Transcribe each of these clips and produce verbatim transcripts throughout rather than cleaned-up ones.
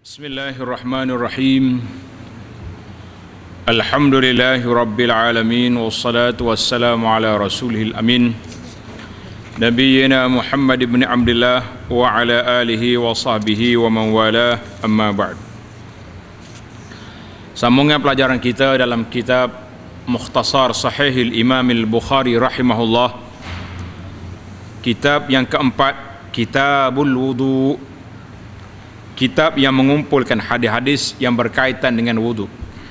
Bismillahirrahmanirrahim. Alhamdulillahi rabbil alamin, wassalatu wassalamu ala rasulihil amin, nabiyyina Muhammad ibn Abdullah wa ala alihi wa sahbihi wa man wala, amma ba'd. Sambungan pelajaran kita dalam kitab Mukhtasar Sahihil Imam al-Bukhari rahimahullah. Kitab yang keempat, Kitabul Wudu. Kitab yang mengumpulkan hadis-hadis yang berkaitan dengan wudu.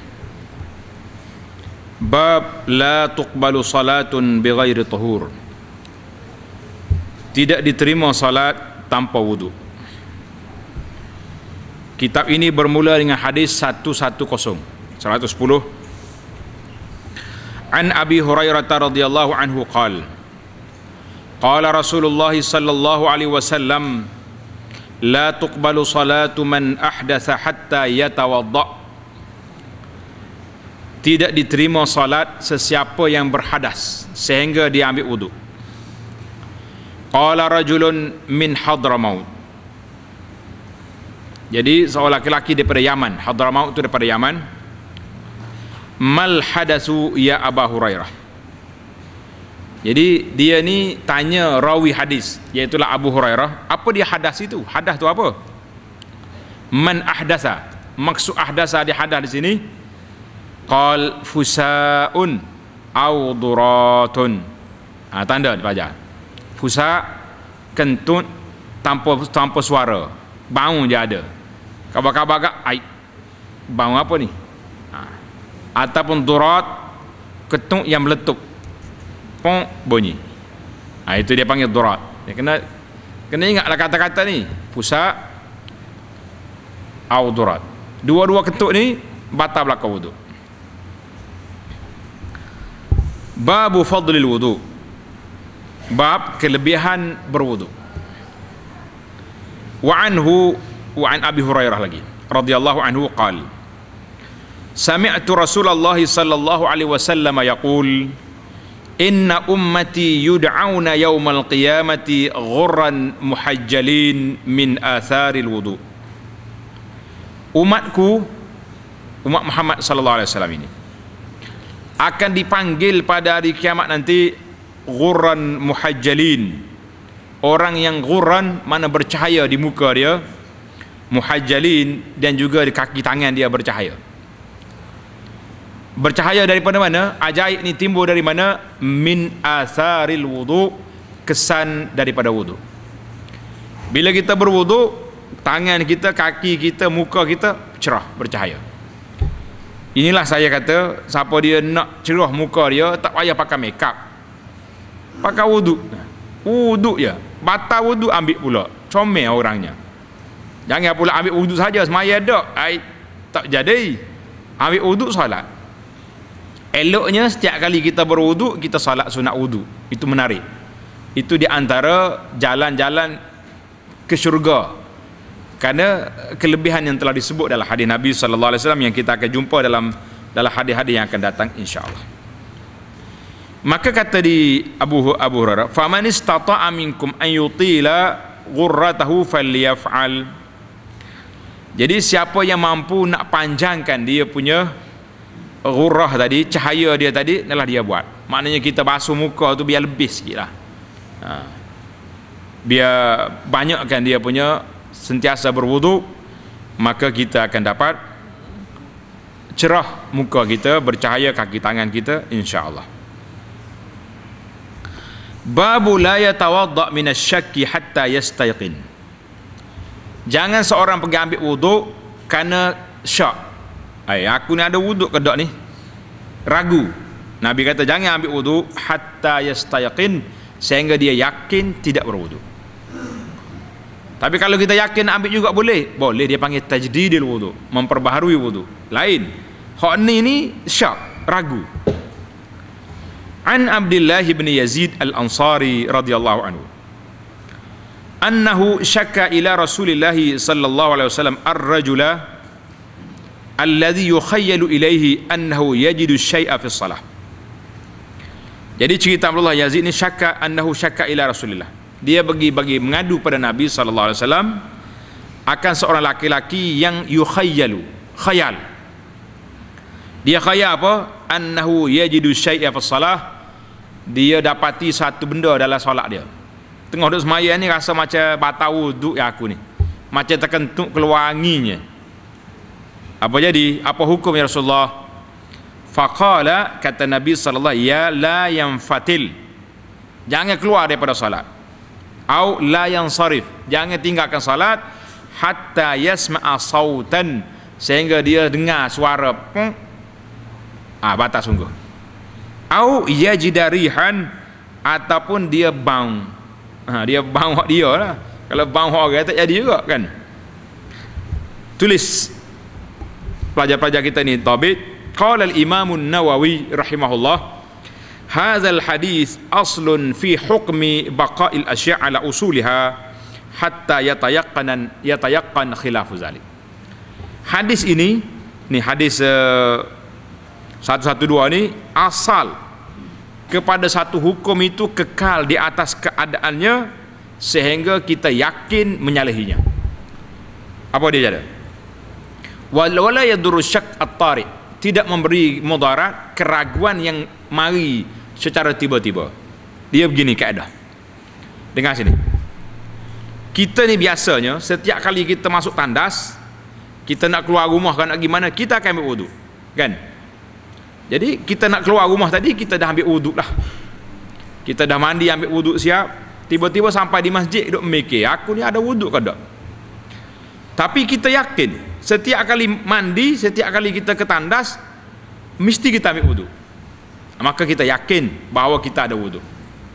Bab la tuqbalu salatun bighairi tahur. Tidak diterima salat tanpa wudu. Kitab ini bermula dengan hadis seratus sepuluh. seratus sepuluh. An Abi Hurairah radhiyallahu anhu qala qala Rasulullah sallallahu alaihi wasallam la tuqbalu salatu man ahdatha hatta yatawadda. Tidak diterima salat sesiapa yang berhadas sehingga dia ambil wudu. Qala rajulun min Hadramaut. Jadi seorang lelaki daripada Yaman. Hadramaut itu daripada Yaman. Mal hadasu ya Aba Hurairah. Jadi dia ni tanya rawi hadis, iaitulah Abu Hurairah, apa dia hadas itu? Hadas tu apa? Man ahdasa. Maksud ahdasa, dia hadas di sini. Qal fusaun au duratun. Ha, tanda dibaca. Fusa, kentut tanpa tanpa suara. Bau je ada. Kabar-kabar agak ai. Bau apa ni? Ha. Ataupun durat, kentut yang meletup. Pong bunyi. Ha, itu dia panggil durat. Dia kena kena ingatlah kata-kata ni. Fusa au durat. Dua-dua kentut ni batal belaka wudu. Babu fadlil wudu. Bab kelebihan berwudu. Wa anhu wa an Abi Hurairah lagi radhiyallahu anhu qala sami'tu Rasulullah sallallahu alaihi wasallam yaqul inna ummati yud'auna yawmal qiyamati ghurran muhajjalin min atharil wudu. Umatku, umat Muhammad sallallahu alaihi wasallam ini akan dipanggil pada hari kiamat nanti ghurran muhajjalin. Orang yang ghurran mana bercahaya di muka dia, muhajjalin, dan juga di kaki tangan dia bercahaya. Bercahaya daripada mana? Ajaib ni timbul dari mana? Min atharil wudu, kesan daripada wudu. Bila kita berwudu, tangan kita, kaki kita, muka kita cerah, bercahaya. Inilah saya kata, siapa dia nak cerah muka dia, tak payah pakai makeup, pakai wudu. Wudu je. Batal wudu ambil pula, comel orangnya. Jangan pula ambil wudu saja semaya dak, ai tak jadi. Ambil wudu solat. Eloknya setiap kali kita berwudu, kita salat sunat wudu. Itu menarik. Itu di antara jalan-jalan ke syurga. Kerana kelebihan yang telah disebut dalam hadis Nabi sallallahu alaihi wasallam yang kita akan jumpa dalam dalam hadis-hadis yang akan datang insya-Allah. Maka kata di Abu Abu Hurairah, "Faman istata'a minkum an yutila ghurratahu falyaf'al." Jadi siapa yang mampu nak panjangkan dia punya ghurrah tadi, cahaya dia tadi, adalah dia buat. Maknanya kita basuh muka tu biar lebih sikit lah. Ha. Biar banyakkan dia punya sentiasa berwudu, maka kita akan dapat cerah muka kita, bercahaya kaki tangan kita insya-Allah. Babu la yatawadda min asy-syakki hatta yastayqin. Jangan seorang pergi ambil wudu kerana syak. Ay, aku ni ada wuduk ke tak ni? Ragu. Nabi kata jangan ambil wuduk hatta yastayqin, sehingga dia yakin tidak berwuduk. Tapi kalau kita yakin ambil juga boleh. Boleh, dia panggil tajdidil wuduk, memperbaharui wuduk. Lain. Hak ni ni syak, ragu. An Abdullah bin Yazid al-Ansari radhiyallahu anhu annahu syakka ila Rasulillah sallallahu alaihi wasallam ar-rajula alladhi yukhayyalu ilaihi annahu yajidu syai'a fi shalah. Jadi cerita Abdullah Yazid ni syakka annahu syakka ila Rasulillah. Dia bagi bagi mengadu pada Nabi sallallahu alaihi wasallam akan seorang laki-laki yang yukhayyalu, khayal. Dia khayal apa? Annahu yajidu syai'a fi shalah. Dia dapati satu benda dalam solat dia. Tengah duduk sembahyang ni rasa macam batal wuduk ya aku ni. Macam terkentut keluar anginnya. Apa jadi? Apa hukum ya Rasulullah? Faqala, kata Nabi sallallahu alaihi wasallam, ya la yanfatil. Jangan keluar daripada solat. Au la yansarif. Jangan tinggalkan solat hatta yasma'a sautan, sehingga dia dengar suara pung. Ah, batal sungguh. Au yajidarihan, ataupun dia bau. Ha, dia bau hak dia lah. Kalau bau hak orang tak jadi juga kan. Tulis pelajar-pelajar kita ni tabit. Qala al-Imam an-Nawawi rahimahullah, hadzal hadis aslun fi hukmi baqa'il asya' ala usuliha hatta yatayaqqanan yatayaqqan khilafu zalik. Hadis ini, ni hadis uh, seratus dua belas ni asal kepada satu hukum itu kekal di atas keadaannya sehingga kita yakin menyalahinya. Apa dia jadi? Wala yadurru syak at-tari, tidak memberi mudarat keraguan yang mari secara tiba-tiba. Dia begini kaedah. Dengar sini. Kita ni biasanya setiap kali kita masuk tandas, kita nak keluar rumah kan nak gimana, kita akan ambil wuduk. Kan? Jadi kita nak keluar rumah tadi, kita dah ambil wuduk lah. Kita dah mandi, ambil wuduk siap. Tiba-tiba sampai di masjid duk mikir, aku ni ada wuduk ke tak? Tapi kita yakin setiap kali mandi, setiap kali kita ke tandas, mesti kita ambil wuduk. Maka kita yakin bahawa kita ada wuduk.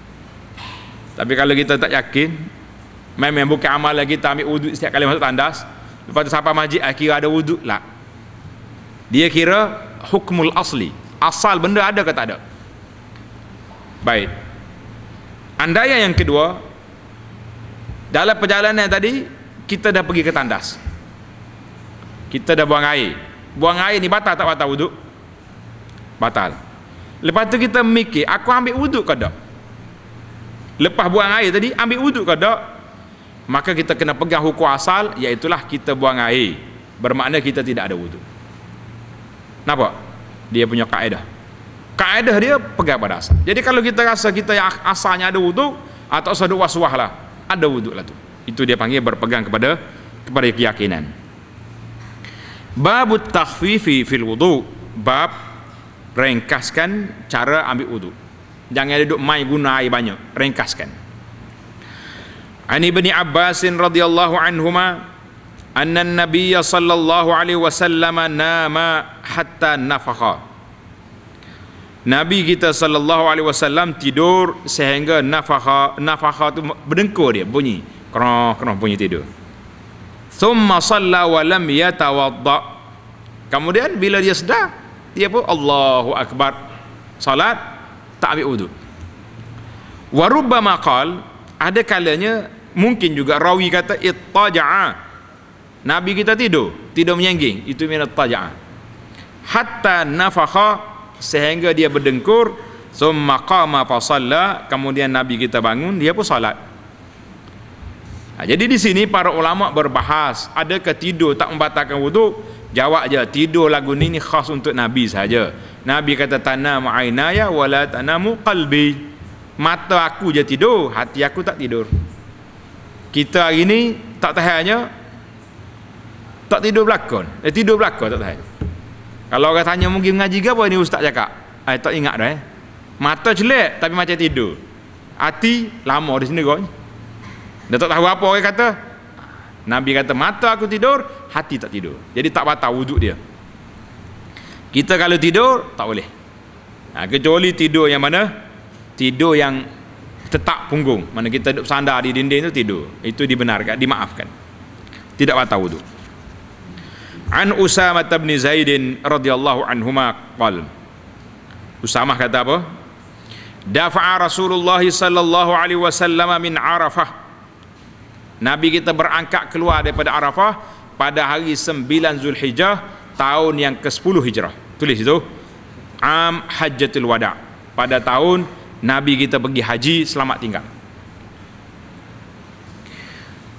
Tapi kalau kita tak yakin, memang bukan amalan kita ambil wuduk setiap kali masuk tandas, lepas tu sampai masjid kira ada wuduk lah. Dia kira hukmul asli, asal benda ada ke tak ada. Baik, andaian yang kedua, dalam perjalanan tadi kita dah pergi ke tandas, kita dah buang air. Buang air ni batal tak batal wuduk? Batal. Lepas tu kita mikir, aku ambil wuduk ke tak? Lepas buang air tadi, ambil wuduk ke tak? Maka kita kena pegang hukum asal, iaitulah kita buang air, bermakna kita tidak ada wuduk. Nampak? Dia punya kaedah. Kaedah dia pegang pada asal. Jadi kalau kita rasa kita yang asalnya ada wuduk, atau saduk waswah lah, ada wuduk lah tu. Itu dia panggil berpegang kepada kepada keyakinan. Babut takhfifi fil wudu, bab ringkaskan cara ambil wuduk. Jangan duduk main guna air banyak, ringkaskan. An Ibni Abbas radhiyallahu anhuma anna an-nabiy sallallahu alaihi wasallam nama hatta nafakha. Nabi kita sallallahu alaihi wasallam tidur sehingga nafakha. Nafakha tu berdengkur dia, bunyi kroh kroh bunyi tidur. Thumma shalla wa lam yatawadda. Kemudian bila dia sedar, dia pun Allahu akbar, salat, tak ambil wuduk. Wa rubbama qal, ada kalanya mungkin juga rawi kata ittaja'a, Nabi kita tidur, tidur menyengging, itu min ittaja'a. Hatta nafakha, sehingga dia berdengkur. Summa qama fa shalla, kemudian Nabi kita bangun, dia pun salat. Ha, jadi di sini para ulama berbahas, adakah tidur tak membatalkan wuduk? Jawab je, tidur lagu ni, ni khas untuk Nabi saja. Nabi kata tanamu ainaya wala tanamu qalbi. Mata aku je tidur, hati aku tak tidur. Kita hari ni tak tahannya tak tidur belakon. Eh, tidur belakon tak tahan. Kalau orang tanya mungkin mengaji ke apa ni ustaz cakap? Eh, tak ingat dah eh. Mata celek tapi macam tidur. Hati lama di sini kau. Dah tak tahu apa orang kata. Nabi kata mata aku tidur, hati tak tidur. Jadi tak batal wuduk dia. Kita kalau tidur tak boleh. Ha, kecuali tidur yang mana? Tidur yang tetap punggung. Mana kita duduk sandar di dinding tu tidur. Itu dibenarkan, dimaafkan. Tidak batal wuduk. An Usamah bin Zaid radhiyallahu anhuma qala. Usamah kata apa? Dafa'a Rasulullah sallallahu alaihi wasallam min Arafah. Nabi kita berangkat keluar daripada Arafah pada hari sembilan Zulhijjah tahun yang ke sepuluh Hijrah. Tulis itu. Am Hajjatul Wada'. Pada tahun Nabi kita pergi haji selamat tinggal.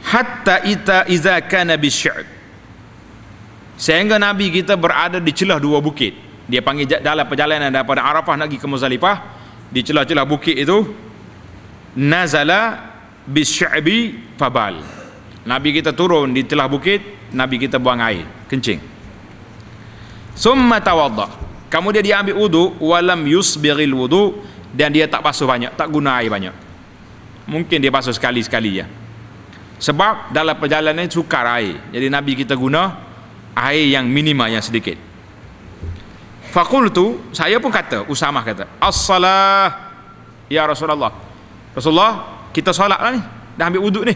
hatta ita iza kana bisy'ab, sehingga Nabi kita berada di celah dua bukit. Dia panggil dalam perjalanan daripada Arafah nak pergi ke Muzdalifah, di celah-celah bukit itu, nazala bisy'abi fabal, Nabi kita turun di celah bukit, Nabi kita buang air kencing. Summa tawadda, kemudian dia ambil wudu, walam yusbiril wudu, dan dia tak basuh banyak, tak guna air banyak. Mungkin dia basuh sekali-sekali ya. Sebab dalam perjalanan sukar air, jadi Nabi kita guna air yang minima, yang sedikit. Faqultu, saya pun kata, Usamah kata, as-salah ya Rasulullah, Rasulullah kita solat lah ni, dah ambil wuduk ni.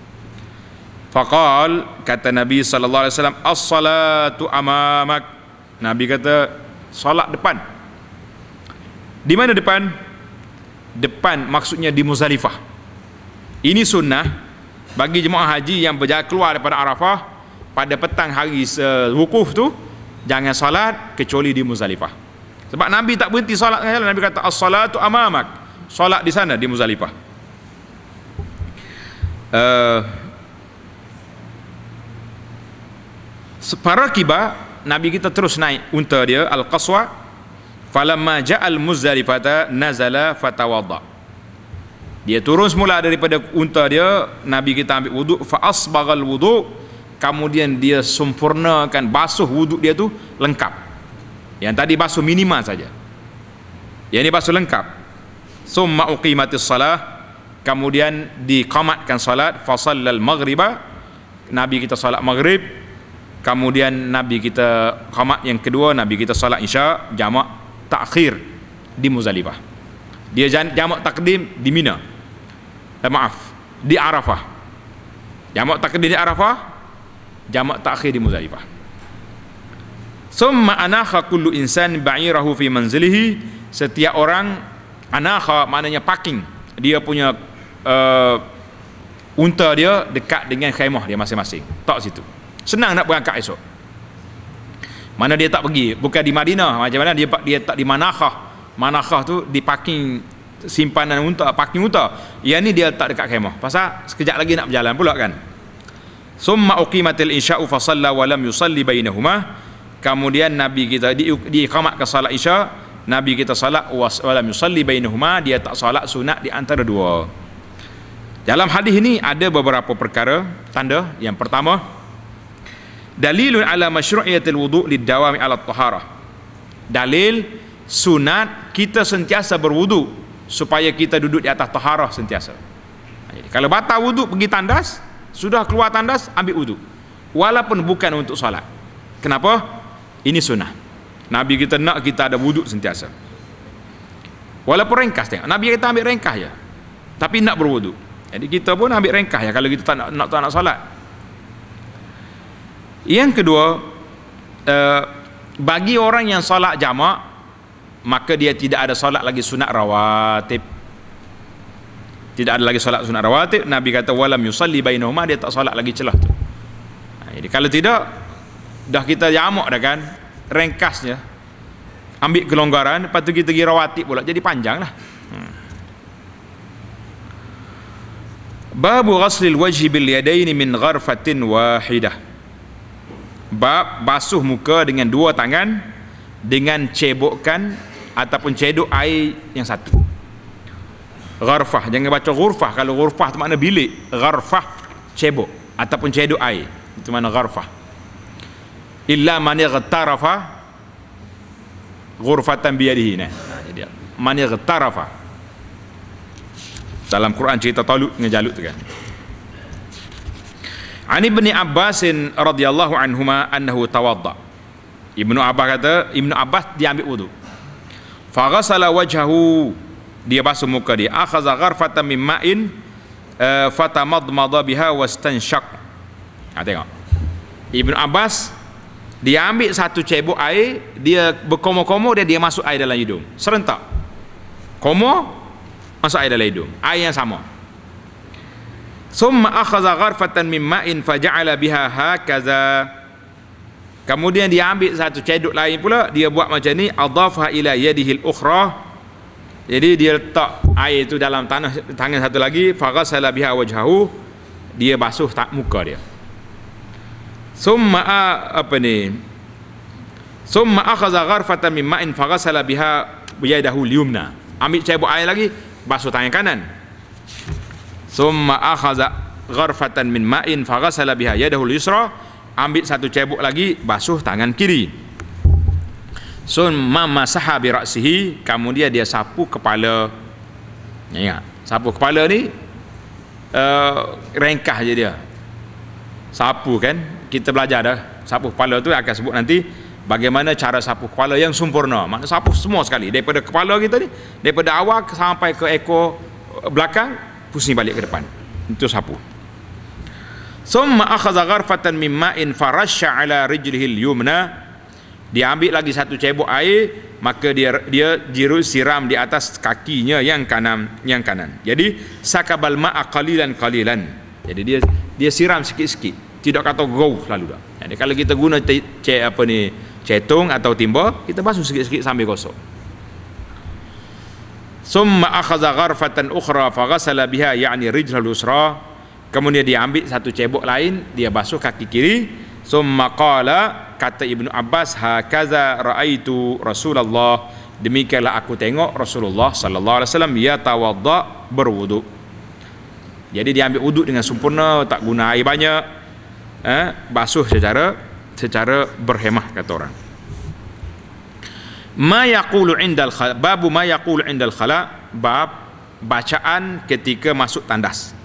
Faqal, kata Nabi sallallahu alaihi wasallam, as-salatu amamak, Nabi kata solat depan. Di mana depan? Depan maksudnya di Muzdalifah. Ini sunnah bagi jemaah haji yang berjalan keluar daripada Arafah pada petang hari wukuf tu, jangan salat kecuali di Muzdalifah. Sebab Nabi tak berhenti salat, Nabi kata as-salatu amamak, salat di sana di Muzdalifah. Uh, para kibar, Nabi kita terus naik unta dia al-Qaswa. Falamma ja'al Muzdalifata nazala fatawadda, dia turun semula daripada unta dia, Nabi kita ambil wuduk, fa asbaghal wuduk, kemudian dia sempurnakan basuh wuduk dia tu lengkap. Yang tadi basuh minima saja, yang ini basuh lengkap. Summa uqimatis salah, kemudian diqamatkan salat, fa sallal maghriba, Nabi kita salat maghrib. Kemudian Nabi kita qamat yang kedua, Nabi kita salat isya jamak takhir di Muzdalifah. Dia jamak takdim di Mina, eh, maaf di Arafah. Jamak takdim di Arafah, jamak takhir di Muzdalifah. Summa anakha kullu insan ba'irahu fi manzilihi, setiap orang, anakha maknanya parking, dia punya uh, unta dia dekat dengan khaimah dia masing-masing, tak situ. Senang nak berangkat esok. Mana dia tak pergi, bukan di Madinah, macam mana dia dia tak di Manakhah. Manakhah tu di parking simpanan unta, parking unta. Yang ni dia tak dekat kemah, pasal sekejap lagi nak berjalan pula kan. Summa uqimatil isya'u fa shalla wa lam yusalli bainahuma, kemudian Nabi kita di diiqamatkan salat isya, Nabi kita salat wa lam yusalli bainahuma, dia tak salat sunat di antara dua. Dalam hadis ini ada beberapa perkara tanda. Yang pertama, dalilun ala masyru'iyatil wudu' lidawami ala taharah, dalil sunat kita sentiasa berwudu supaya kita duduk di atas taharah sentiasa. Jadi kalau batal wudu pergi tandas, sudah keluar tandas ambil wudu, walaupun bukan untuk solat. Kenapa? Ini sunnah. Nabi kita nak kita ada wudu sentiasa, walaupun ringkas. Tengok Nabi kita ambil ringkas ya, tapi nak berwudu. Jadi kita pun ambil ringkas ya kalau kita tak nak, nak tak nak solat. Yang kedua, uh, bagi orang yang solat jamak, maka dia tidak ada solat lagi sunat rawatib. Tidak ada lagi solat sunat rawatib. Nabi kata walam yusalli bainahuma, dia tak solat lagi celah tu. Jadi kalau tidak, dah kita jamak dah kan, ringkasnya ambil kelonggaran, lepas tu kita pergi rawatib pula, jadi panjang lah. hmm. Babu ghaslil wajhi bil yadaini min gharfatin wahidah, bab basuh muka dengan dua tangan dengan cebokkan ataupun cedok air yang satu. Gharfah, jangan baca ghurfah. Kalau ghurfah tu makna bilik, gharfah cebok ataupun cedok air, itu makna gharfah. Illa man ightarafa ghurfatan biyadihi. Nah, jadi man ightarafa, dalam Quran cerita Talut dengan Jalut tu kan. Ani Ibni Abbas radhiyallahu anhuma annahu tawadda. Ibnu Abbas kata, Ibnu Abbas dia ambil wudu. Fa ghasala wajhahu, dia basuh muka dia. Akhadha gharfatan min ma'in uh, fatamadmada biha wastanshaq. Ha, tengok. Ibnu Abbas dia ambil satu cebok air, dia berkomo-komo, dia dia masuk air dalam hidung. Serentak. Komo masuk air dalam hidung. Air yang sama. Summa akhadha gharfatan min ma'in faja'ala biha hakaza, kemudian dia ambil satu cedok lain pula, dia buat macam ni, adhafa ila yadihi al-ukhra, jadi dia letak air itu dalam tanah tangan satu lagi, faghasala biha wajhahu, dia basuh tak muka dia. Summa apa ni? Summa akhadha gharfatan min ma'in faghasala biha biyadahu al-yumna. Ambil cebok air lagi, basuh tangan kanan. Summa akhadha gharfatan min ma'in faghasala biha yadahu al-yusra. Ambil satu cebok lagi, basuh tangan kiri. Summa masaha bi ra'sihi, kemudian dia sapu kepala. Ingat, sapu kepala ni uh, rengkah je dia. Sapu kan, kita belajar dah. Sapu kepala tu akan sebut nanti bagaimana cara sapu kepala yang sempurna. Maknanya sapu semua sekali, daripada kepala kita ni, daripada awal sampai ke ekor belakang, pusing balik ke depan. Itu sapu. Summa akhadha gharfatan min ma'in farasha ala rijlihi al-yumna. Dia ambil lagi satu cebok air, maka dia dia jiru siram di atas kakinya yang kanan, yang kanan. Jadi sakabal ma'a qalilan qalilan. Jadi dia dia siram sikit-sikit. Tidak kata go selalu dah. Jadi kalau kita guna ce, apa ni cetung atau timba, kita basuh sikit-sikit sambil gosok. Summa akhadha gharfatan ukhra faghasala biha ya'ni rijlal usra. Kemudian dia ambil satu cebok lain, dia basuh kaki kiri. Summa qala, kata Ibnu Abbas, hakaza raaitu Rasulullah, demikianlah aku tengok Rasulullah sallallahu alaihi wasallam yatawadda, berwudu. Jadi dia ambil wudu dengan sempurna, tak guna air banyak, eh, basuh secara secara berhemah, kata orang. Ma yaqulu indal khala, babu ma yaqulu indal khala, bab bacaan ketika masuk tandas.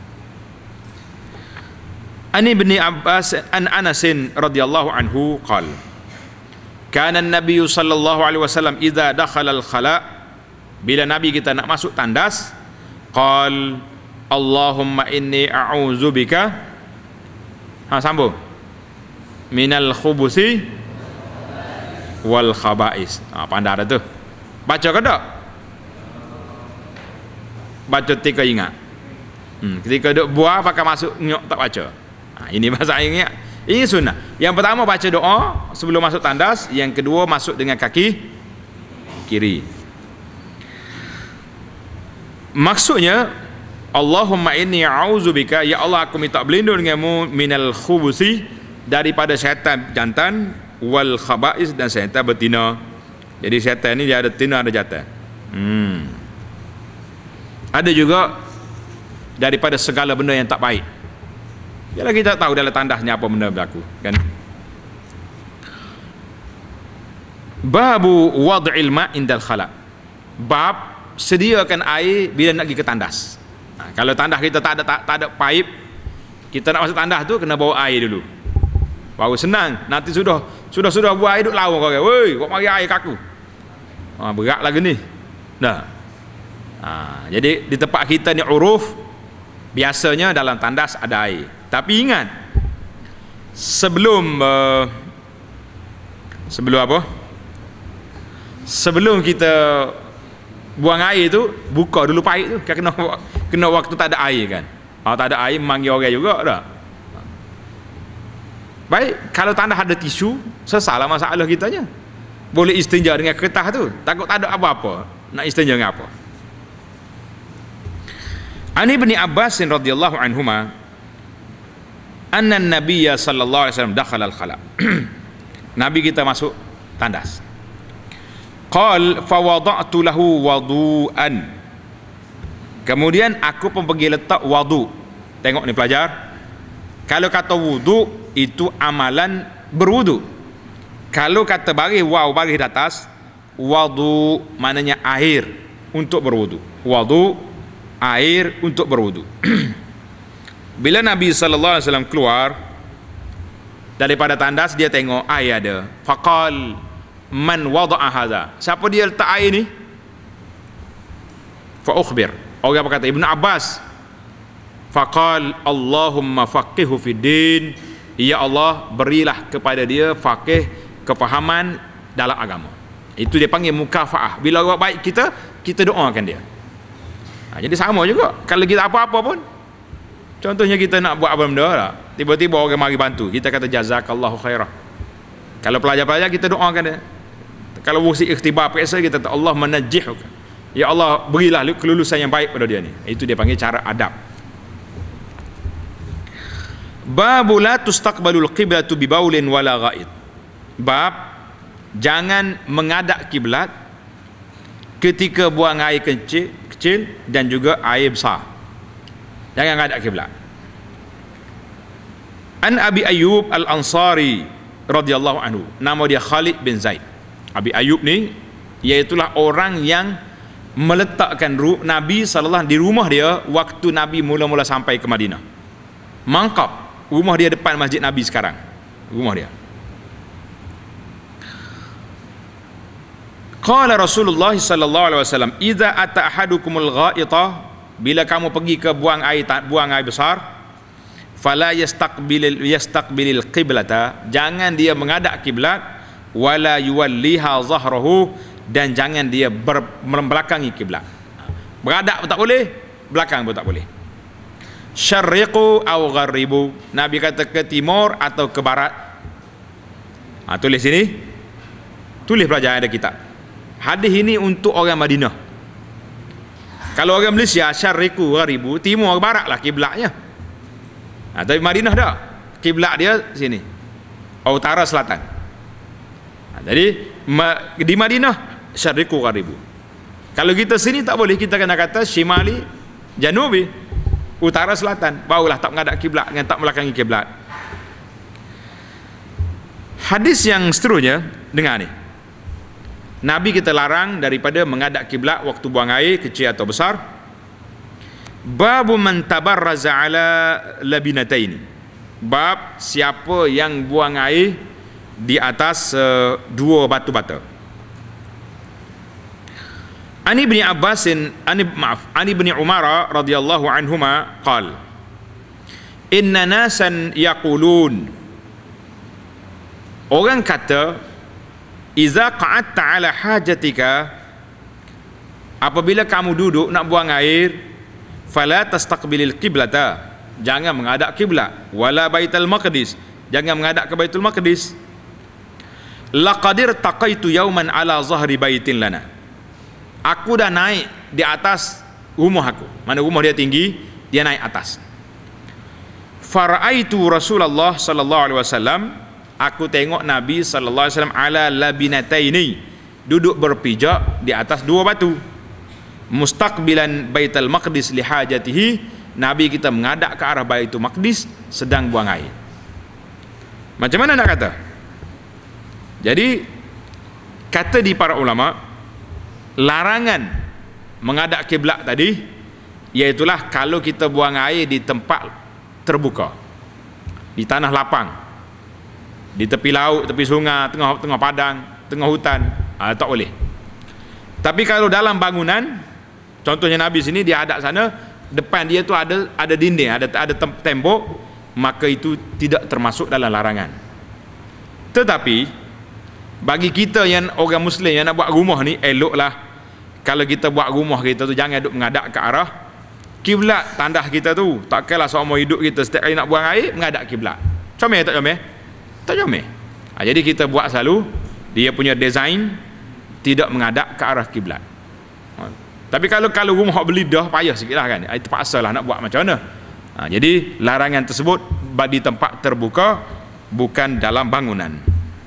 Ani bin Abbas an Anas radhiyallahu anhu qala kana an-nabiy sallallahu alaihi wasallam idza dakhala al-khala, bila nabi kita nak masuk tandas, qal Allahumma inni a'udzubika, ha sambung, minal khubusi wal khaba'is. Ha, pandai dah tu. Baca ke tak? Baca ketika ingat. Hmm, ketika duk buah pakai masuk nyok tak baca. Ha, ini bahasa ingat. Ini sunnah. Yang pertama baca doa sebelum masuk tandas, yang kedua masuk dengan kaki kiri. Maksudnya Allahumma inni a'udzubika, ya Allah aku minta berlindung denganmu, minal khubusi, daripada syaitan jantan, wal khaba'is, dan syaitan betina. Jadi syaitan ni dia ada tina ada jantan. Hmm. Ada juga daripada segala benda yang tak baik. Yalah kita tahu dalam tandasnya apa benda berlaku, kan? Babu wad'il ma' indal khala. Bab sediakan air bila nak pergi ke tandas. Nah, kalau tandas kita tak ada tak, tak ada pipe, kita nak masuk tandas tu kena bawa air dulu. Baru senang. Nanti sudah sudah sudah buat air duk lawan kau. Woi, kau mari air kat aku. Ha, berat lagi ni. Dah. Ha, jadi di tempat kita ni uruf biasanya dalam tandas ada air. Tapi ingat, sebelum uh, sebelum apa? Sebelum kita buang air tu, buka dulu paip tu. Kena kena waktu tak ada air kan. Kalau tak ada air memanggil orang juga dah. Baik, kalau tandas ada tisu, selesailah masalah kitanya. Boleh istinja dengan kertas tu. Takut tak ada apa-apa. Nak istinja dengan apa? Ani bin Abbas radhiyallahu anhuma anna an-nabiy sallallahu alaihi wasallam dakhala al-khala. Nabi kita masuk tandas. Qal fa wada'tu lahu wudu'an. Kemudian aku pun pergi letak wudu. Tengok ni pelajar. Kalau kata wudu itu amalan berwudu. Kalau kata baris waw baris di atas, wudu maknanya air untuk berwudu. Wudu air untuk berwudu. Bila Nabi sallallahu alaihi wasallam keluar daripada tandas, dia tengok air ada. Faqal man wada'a hadha, siapa dia letak air ni? Fa ukhbir, orang apa kata? Ibnu Abbas. Faqal Allahumma faqihu fid din, ya Allah berilah kepada dia faqih, kefahaman dalam agama. Itu dia panggil mukafaah. Bila orang baik kita, kita doakan dia. Ha, jadi sama juga kalau kita apa-apa pun, contohnya kita nak buat apa benda lah, tiba-tiba orang mari bantu, kita kata jazakallahu khairah. Kalau pelajar-pelajar kita doakan dia. Kalau usi ikhtibar periksa, kita kata Allah menajihuk, ya Allah berilah kelulusan yang baik pada dia ni. Itu dia panggil cara adab. Babu la tustaqbalul qiblatu bi baulin wala ghaid. Bab jangan menghadap kiblat ketika buang air kecil, kecil dan juga air besar. Jangan menghadap kiblat. An Abi Ayyub Al-Ansari radhiyallahu anhu, nama dia Khalid bin Zaid. Abi Ayyub ni iaitulah orang yang meletakkan Nabi sallallahu alaihi wasallam di rumah dia waktu Nabi mula-mula sampai ke Madinah. Mangkap rumah dia depan masjid Nabi sekarang. Rumah dia. Qala Rasulullah sallallahu alaihi wasallam, "Idza ata ahadukumul ghaita," bila kamu pergi ke buang air buang air besar, fala yastaqbilil yastaqbilil qiblata, jangan dia menghadap kiblat, wala yuwalliha zahrahu, dan jangan dia membelakangi kiblat. Beradab pun tak boleh, belakang pun tak boleh. Syarriqu aw gharribu, Nabi kata ke timur atau ke barat. Ha, tulis sini, tulis pelajaran ada kitab. Hadis ini untuk orang Madinah. Kalau orang Malaysia, syarriqu gharribu, timur ke barat lah kiblatnya. Ha, tapi Madinah dah kiblat dia sini, utara selatan. Ha, jadi ma, di Madinah syarriqu gharibu. Kalau kita sini tak boleh, kita kena kata shimali janubi, utara selatan, barulah tak menghadap kiblat dengan tak melakangi kiblat. Hadis yang seterusnya, dengar ni. Nabi kita larang daripada menghadap kiblat waktu buang air kecil atau besar. Babu man tabarraza ala labinataini, bab siapa yang buang air di atas uh, dua batu bata. Ani bin Abbasin ani maaf ani bin Umar radhiyallahu anhuma qal, inna nasan yaqulun, orang kata, iza qa'adta ala hajatika, apabila kamu duduk nak buang air, fala tastaqbilil qiblata, jangan menghadap kiblat, wala baitul maqdis, jangan menghadap ke baitul maqdis. Laqadir taqaitu yauman ala zahri baitin lana, aku dah naik di atas rumah aku, mana rumah dia tinggi, dia naik atas. Faraitu Rasulullah sallallahu alaihi wasallam, aku tengok Nabi sallallahu alaihi wasallam ala labinataini, duduk berpijak di atas dua batu. Mustaqbilan baitul maqdis li hajatihi, Nabi kita menghadap ke arah baitul maqdis sedang buang air. Macam mana nak kata? Jadi kata di para ulama, larangan menghadap kiblat tadi iaitulah kalau kita buang air di tempat terbuka, di tanah lapang, di tepi laut, tepi sungai, tengah tengah padang, tengah hutan, ah, tak boleh. Tapi kalau dalam bangunan, contohnya Nabi sini dia hadap sana, depan dia tu ada ada dinding, ada ada tembok, maka itu tidak termasuk dalam larangan. Tetapi bagi kita yang orang Muslim yang nak buat rumah ni, eloklah kalau kita buat rumah kita tu jangan duk menghadap ke arah kiblat tandas kita tu. Takkanlah seumur hidup kita setiap kali nak buang air menghadap kiblat. Comel tak comel? Tak comel. Ha, jadi kita buat selalu dia punya design tidak menghadap ke arah kiblat. Ha, tapi kalau kalau rumah berlidah payah sikitlah kan. Itu terpaksalah nak buat macam mana. Ha, jadi larangan tersebut di tempat terbuka, bukan dalam bangunan.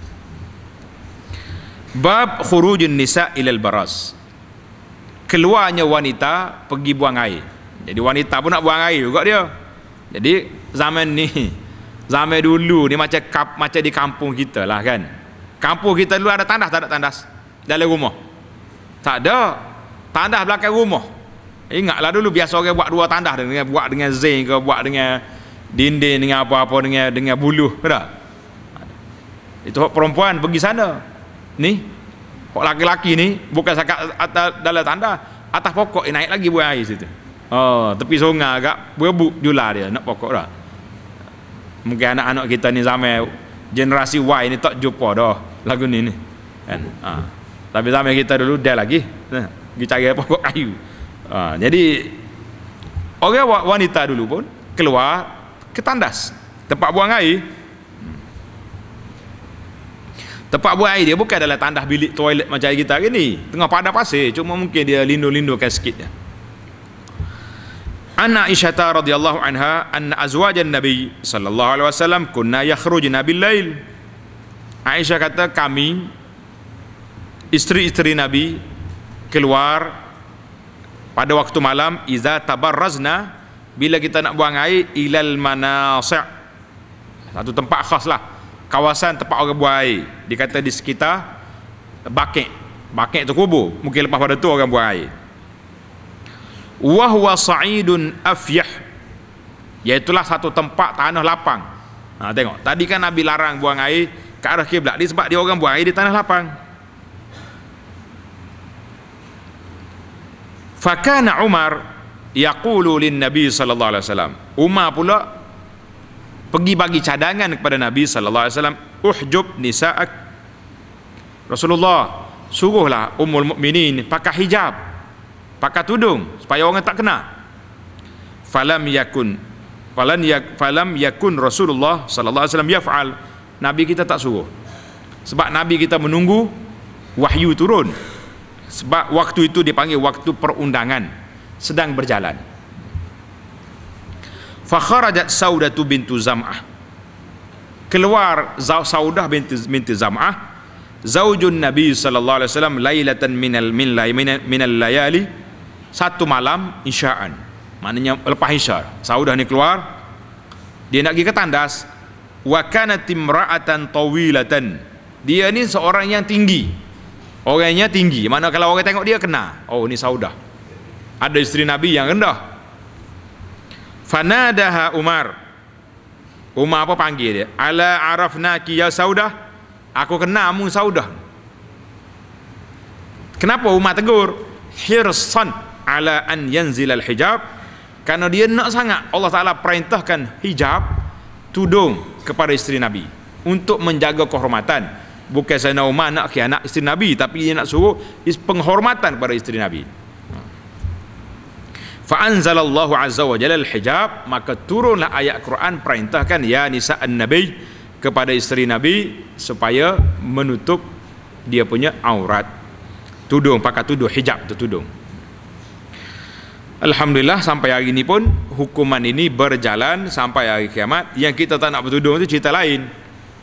Bab khurujun nisa ilal baras, keluarnya wanita pergi buang air. Jadi wanita pun nak buang air juga dia. Jadi zaman ni, zaman dulu ni macam kap, macam di kampung kita lah kan. Kampung kita dulu ada tandas, tak ada tandas dalam rumah? Tak ada. Tandas belakang rumah. Ingatlah dulu biasa orang buat dua tandas, dengan buat dengan zinc ke, buat dengan dinding, dengan apa-apa, dengan dengan buluh, tak? Itu perempuan pergi sana. Ni kok laki-laki ni bukan sakat atas dalam tanda, atas pokok eh, naik lagi buang air situ. Oh, tepi sungai agak berebut jula dia nak pokok dah. Mungkin anak-anak kita ni zaman generasi Y ni tak jumpa dah lagu ni ni kan. Ha. Tapi zaman kita dulu dah lagi nah, pergi cari pokok kayu. Ha. Jadi orang wanita dulu pun keluar ke tandas, tempat buang air. Tempat buang air dia bukan dalam tandas bilik toilet macam kita hari ni, tengah padang pasir, cuma mungkin dia lindung-lindungkan sikit je. An Aisyah radhiyallahu anha anna azwajan Nabi sallallahu alaihi wasallam kunna yakhrujna bil lail. Aisyah kata kami isteri-isteri Nabi keluar pada waktu malam iza tabarrazna, bila kita nak buang air, ilal manasi', satu tempat khas lah, kawasan tempat orang buang air, dikata di sekitar bakit, bakit tu kubur, mungkin lepas pada tu orang buang air. Wa huwa sa'idun afyah, iaitulah satu tempat tanah lapang. Ha, tengok tadi kan Nabi larang buang air ke arah kiblat, dia sebab dia orang buang air di tanah lapang. Fakana Umar yaqulu lin Nabi sallallahu alaihi wasallam, Umar pula pergi bagi cadangan kepada Nabi sallallahu alaihi wasallam, uhjub nisa'ak, Rasulullah suruhlah ummul mukminin pakai hijab, pakai tudung supaya orang tak kena. Falam yakun falan yak falam yakun Rasulullah sallallahu alaihi wasallam yaf'al, Nabi kita tak suruh, sebab Nabi kita menunggu wahyu turun, sebab waktu itu dipanggil waktu perundangan sedang berjalan. Fa kharajat Saudatu bintu Zam'ah, keluar Saudah binti binti Zam'ah, zaujun Nabi sallallahu alaihi wasallam, lailatan minal minal layali, satu malam isya'an, maknanya lepas isya. Saudah ni keluar, dia nak pergi ke tandas. Wa kanat imra'atan tawilatan, dia ni seorang yang tinggi, orangnya tinggi, mana kalau orang tengok dia kena, oh ni Saudah. Ada isteri Nabi yang rendah. Fanadaha Umar, Umar apa panggil dia, ala arafnaki ya Saudah, aku kenal mu Saudah. Kenapa Umar tegur? Hirsan ala an yanzilal hijab, karena dia nak sangat Allah Ta'ala perintahkan hijab, tudung kepada isteri Nabi untuk menjaga kehormatan. Bukan Sayyidina Umar nak khianat isteri Nabi, tapi dia nak suruh penghormatan pada isteri Nabi. Fa anzalallahu azza wa jalla al-hijab, maka turunlah ayat Quran perintahkan ya nisa'an nabi, kepada isteri Nabi supaya menutup dia punya aurat, tudung, pakai tudung, hijab tu tudung. Alhamdulillah sampai hari ini pun hukuman ini berjalan sampai hari kiamat. Yang kita tak nak bertudung itu cerita lain.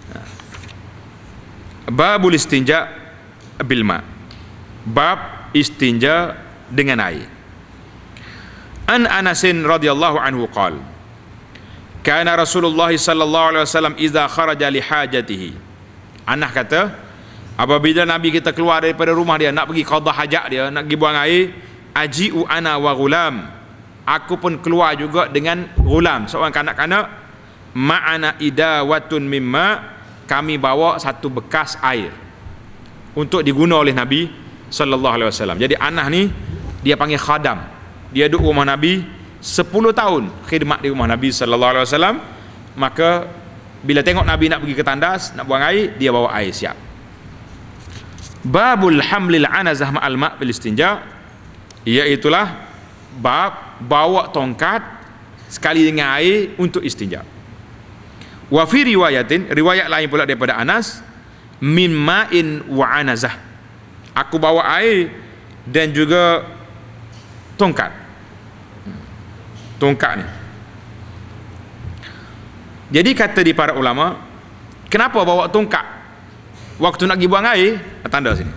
Babul istinja bil ma, bab istinja dengan air. An Anasin radhiyallahu anhu qal, kana Rasulullah sallallahu alaihi wasallam idza kharaja li hajatihi. Anas kata, apabila Nabi kita keluar daripada rumah dia nak pergi qada hajat dia, nak pergi buang air, aji'u ana wa ghulam, aku pun keluar juga dengan ghulam, seorang kanak-kanak, ma'ana idawatun mimma, kami bawa satu bekas air untuk diguna oleh Nabi sallallahu alaihi wasallam. Jadi Anas ni dia panggil khadam, dia duduk rumah Nabi sepuluh tahun khidmat di rumah Nabi sallallahu alaihi wasallam. Maka bila tengok Nabi nak pergi ke tandas nak buang air, dia bawa air siap. Babul hamlil anazah ma'al ma' bil istinja, iaitulah bab bawa tongkat sekali dengan air untuk istinja. Wa fi riwayatin, riwayat lain pula daripada Anas, min ma'in wa anazah, aku bawa air dan juga tongkat. Tongkat ni, jadi kata di para ulama, kenapa bawa tongkat waktu nak pergi buang air? Tanda sini,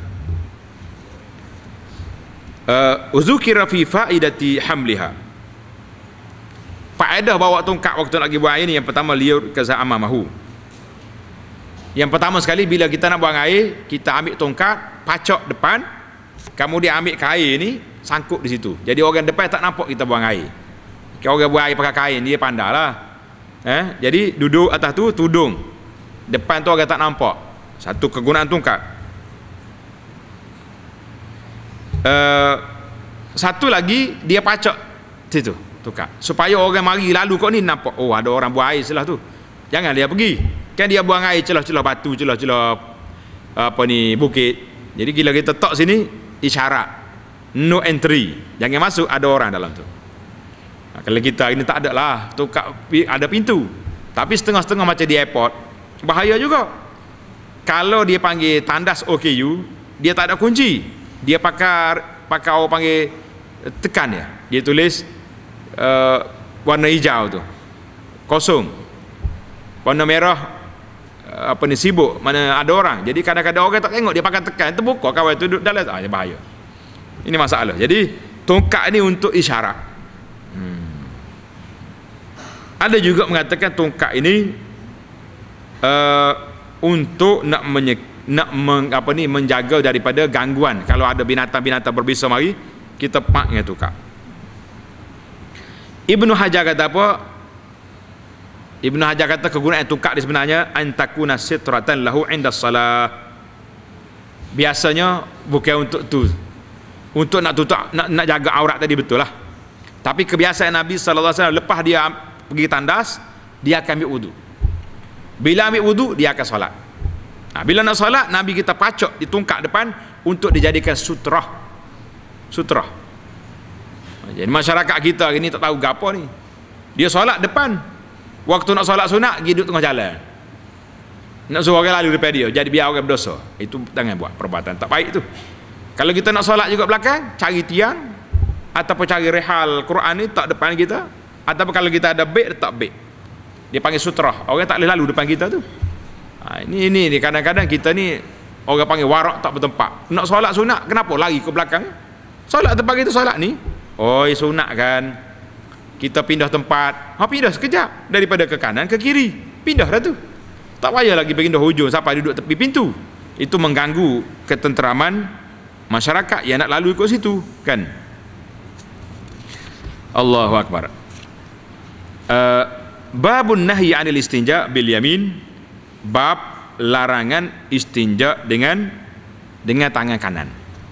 uzukira fi faidati hamliha, faedah bawa tongkat waktu nak pergi buang air ni. Yang pertama, liur kaza amamahu, yang pertama sekali bila kita nak buang air, kita ambil tongkat, pacok depan, kemudian ambil kain ni sangkut di situ, jadi orang depan tak nampak kita buang air. Kalau orang buang air pakai kain, dia pandai lah, eh? Jadi duduk atas tu tudung, depan tu orang tak nampak. Satu kegunaan tongkat. Uh, satu lagi, dia pacok situ tongkat, supaya orang mari lalu kau ni nampak, oh ada orang buang air sebelah tu, jangan dia pergi. Kan dia buang air celah-celah batu, celah-celah apa ni, bukit. Jadi bila kita tok sini, isyarat no entry, jangan masuk, ada orang dalam tu. Nah, kalau kita ini tak ada lah, tu ada pintu, tapi setengah-setengah macam di airport, bahaya juga. Kalau dia panggil tandas O K U, dia tak ada kunci, dia pakai pakai orang panggil tekan ya, dia tulis uh, warna hijau tu kosong, warna merah uh, apa ni sibuk, mana ada orang. Jadi kadang-kadang orang tak tengok, dia pakai tekan, terbuka kawan tu duduk dalam, ah, bahaya. Ini masalah. Jadi tongkat ni untuk isyarat. hmm. Ada juga mengatakan tongkat ini uh, untuk nak menye, nak meng, apa ni menjaga daripada gangguan. Kalau ada binatang-binatang berbisa mari, kita pak dengan tongkat. Ibnu Hajar kata apa? Ibnu Hajar kata kegunaan tongkat ni sebenarnya antakuna sitratan lahu inda salah. Biasanya bukan untuk tu, untuk nak tutup, nak, nak jaga aurat tadi, betul lah. Tapi kebiasaan Nabi sallallahu alaihi wasallam, lepas dia pergi tandas, dia akan ambil wudu. Bila ambil wudu, dia akan solat. Nah, bila nak solat, Nabi kita pacok di tongkat depan untuk dijadikan sutrah. Sutrah. Jadi masyarakat kita hari ni tak tahu gapo ni. Dia solat depan. Waktu nak solat sunat, pergi duduk tengah jalan. Nak suruh orang lalu depan dia, jadi biar orang berdosa. Itu jangan buat perbuatan tak baik tu. Kalau kita nak solat juga belakang, cari tiang ataupun cari rehal Quran ni tak depan kita, ataupun kalau kita ada beg, letak beg. Dia panggil sutrah. Orang tak boleh lalu depan kita tu. Ha, ini ini ni kadang-kadang kita ni orang panggil warak tak bertempat. Nak solat sunat, kenapa lari ke belakang? Solat tempat kita solat ni, oi sunat kan. Kita pindah tempat, ha pindah sekejap daripada ke kanan ke kiri. Pindah dah tu. Tak payah lagi pindah hujung sampai duduk tepi pintu. Itu mengganggu ketenteraman masyarakat yang nak lalu ikut situ, kan? Allahu akbar. Uh, babun nahyi 'anil istinja bil yamin, bab larangan istinja dengan dengan tangan kanan.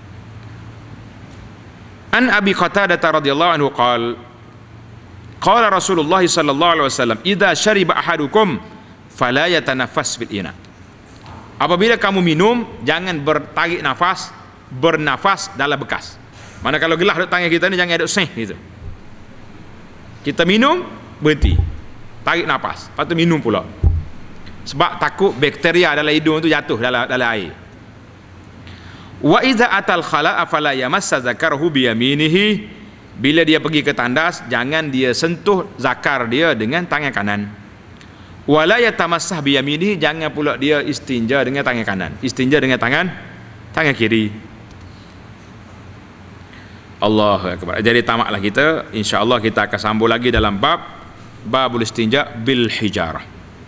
An Abi Qatadah radhiyallahu anhu qala qala Rasulullah sallallahu alaihi wasallam idza syariba ahadukum fala yatanaffas bil ina. Apabila kamu minum, jangan bertarik nafas, bernafas dalam bekas. Mana kalau gelas duk tangan kita ni, jangan ada seh gitu. Kita minum, berhenti, tarik nafas, lepas tu minum pula, sebab takut bakteria dalam hidung tu jatuh dalam dalam air. Wa iza atal khala afala yamassa zakarahu bi yaminihi, bila dia pergi ke tandas, jangan dia sentuh zakar dia dengan tangan kanan. Wala yatamassah bi yaminihi, jangan pula dia istinja dengan tangan kanan, istinja dengan tangan tangan kiri. Allahu akbar. Jadi tamatlah kita, insya-Allah kita akan sambung lagi dalam bab babul istinja bil hijarah.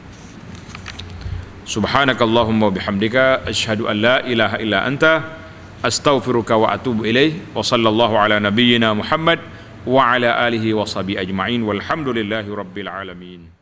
Subhanakallahumma bihamdika asyhadu an la ilaha illa anta astaghfiruka wa atubu ilaih. Wa sallallahu ala nabiyyina Muhammad wa ala alihi wa sahbihi ajma'in walhamdulillahi rabbil alamin.